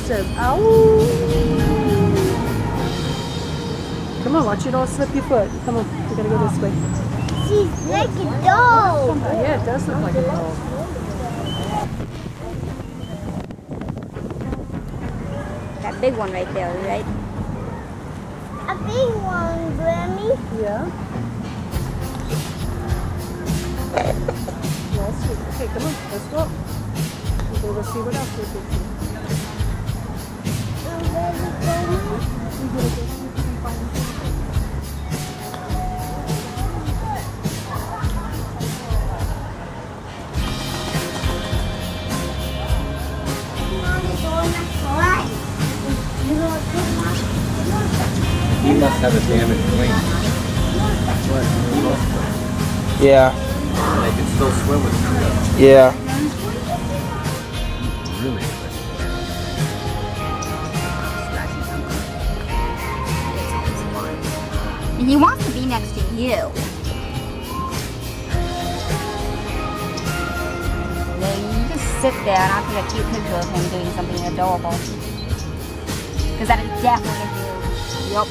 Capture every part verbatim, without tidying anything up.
says, ow. Come on, watch you don't slip your foot. Come on, we gotta go this way. She's like a dog. Yeah, it does look like a dog. That big one right there, right? A big one, Grammy. Yeah. Yeah, sweet. Okay, come on, let's go. We're gonna go see what else we can see. I'm ready to go. We're gonna go see if we can find something. He must have a damaged wing. Yeah. And they can still swim with him. Yeah. Really? He wants to be next to you. Yeah, you just sit there and I'll take a cute picture of him doing something adorable. Because that is definitely a dude. Yup.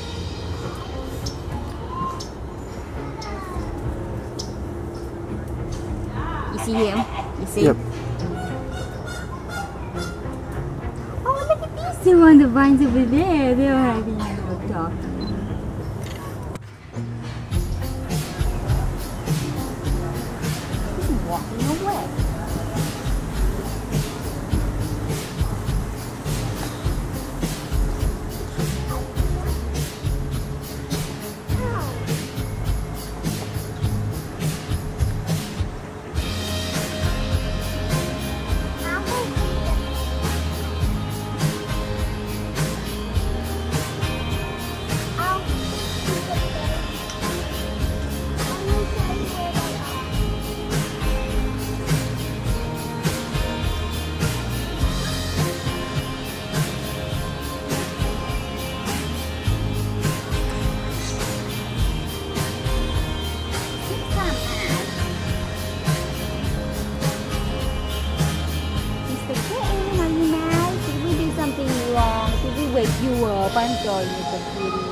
You see him? You see? Yep. Oh, look at these two on the vines over there. They're having a little talk. He's walking away. Wake you up, I'm sorry, Mister Cutie.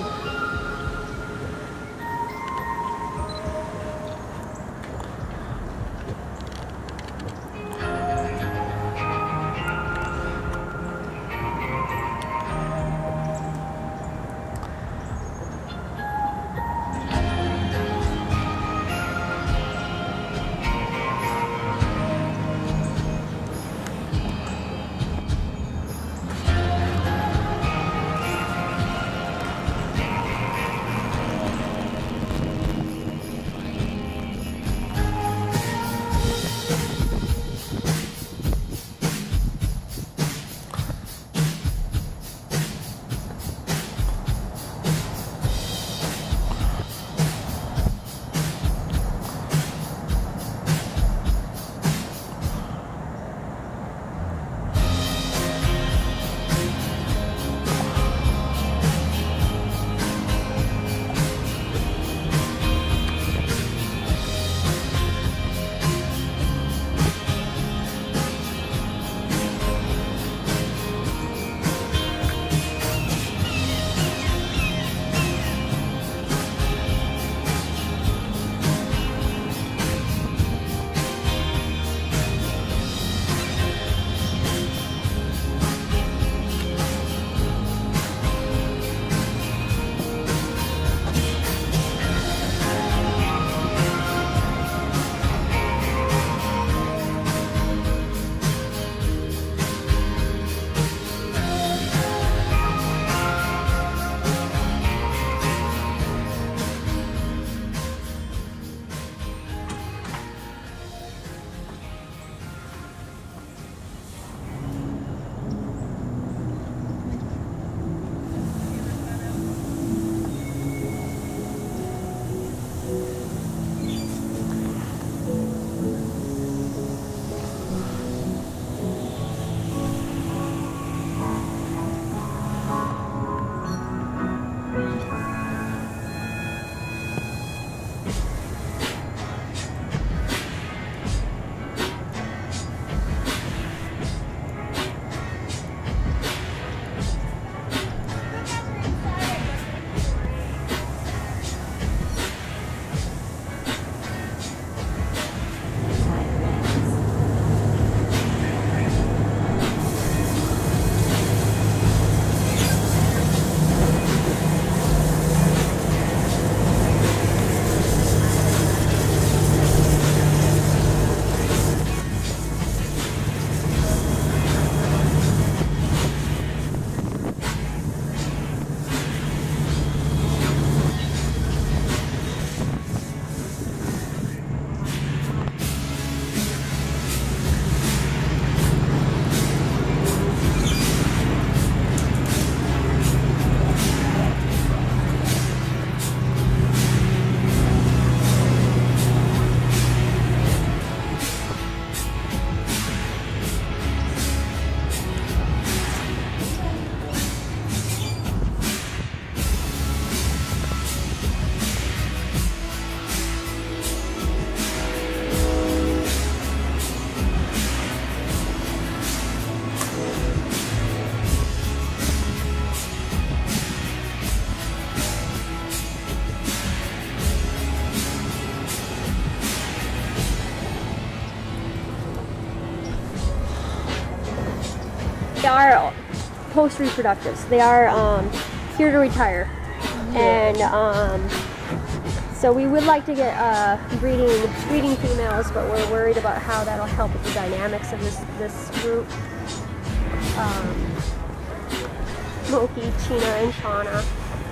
they are post-reproductives. They are um, here to retire, and um, so we would like to get uh, breeding breeding females, but we're worried about how that'll help with the dynamics of this this group. Um, Moki, China, and Shauna.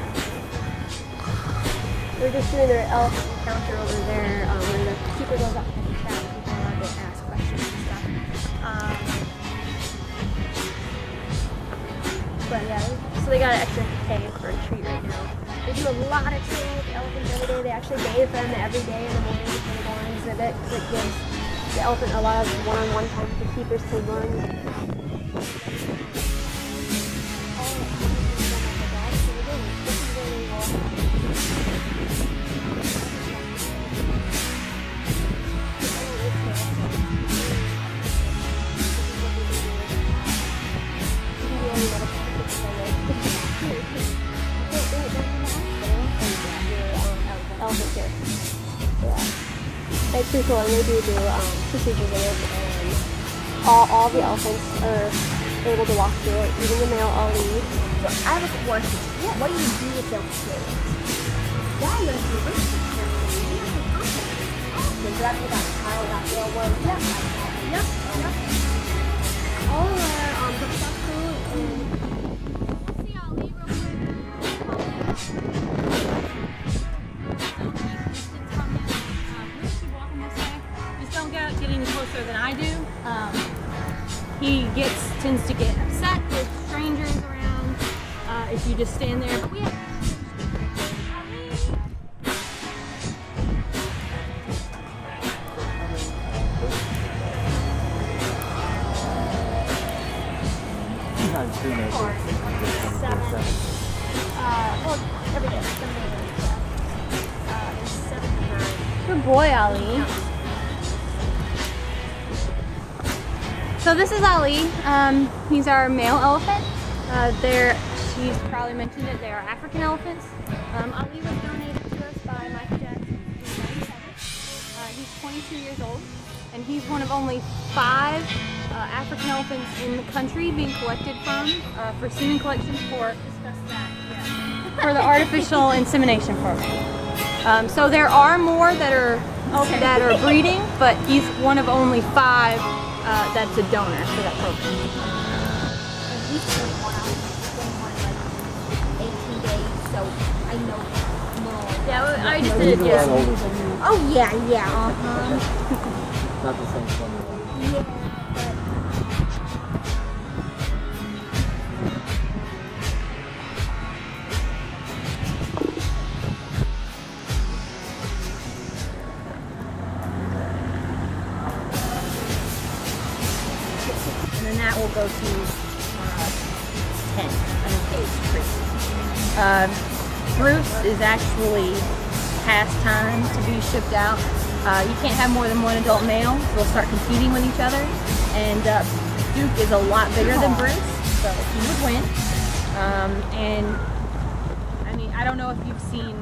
We're just doing their elk encounter over there. Um, when the keeper goes up to the chat, people are allowed to ask questions and stuff. Um, but yeah, so they got an extra tank for a treat right now. They do a lot of training with the elephants every day. They actually bathe them every day in the morning before they go on exhibit. It gives the elephant a lot of one-on-one time with the keepers to learn. Elephant here. Yeah. It's pretty cool, and they do do um, procedures in it, and all, all the elephants are able to walk through it, even the male Ali. So I have a question. What, what do you do with those kids? Yeah, you're going to do this. So that's what that child got there was. Yeah. Yep, yep. All of our um, Bukaku and See Ali real quick. Just don't get, get any closer than I do. Um, he gets tends to get upset with strangers around uh, if you just stand there. But we have seven. Uh, well, every day. Seven days. Uh, and seventy-nine. good boy, Ali. So this is Ali. Um, he's our male elephant. Uh, they're, she's probably mentioned it, they are African elephants. Um, Ali was donated to us by Michael Jackson in nineteen ninety-seven. Uh, he's twenty-two years old, and he's one of only five uh, African elephants in the country being collected from uh, for semen collection for for the artificial insemination program. Um, so there are more that are okay. that are breeding, but he's one of only five uh, that's a donor for that program. And he's twenty-one, I was twenty-one like eighteen days, so I know more. Yeah, I just did it, yeah. Oh yeah, yeah, uh-huh. Not the same one. Yeah, And then that will go to uh, ten, uncaged Bruce. Uh, Bruce is actually past time to be shipped out. Uh, you can't have more than one adult male, so they'll start competing with each other. And uh, Duke is a lot bigger than Bruce, so he would win. Um, and I mean, I don't know if you've seen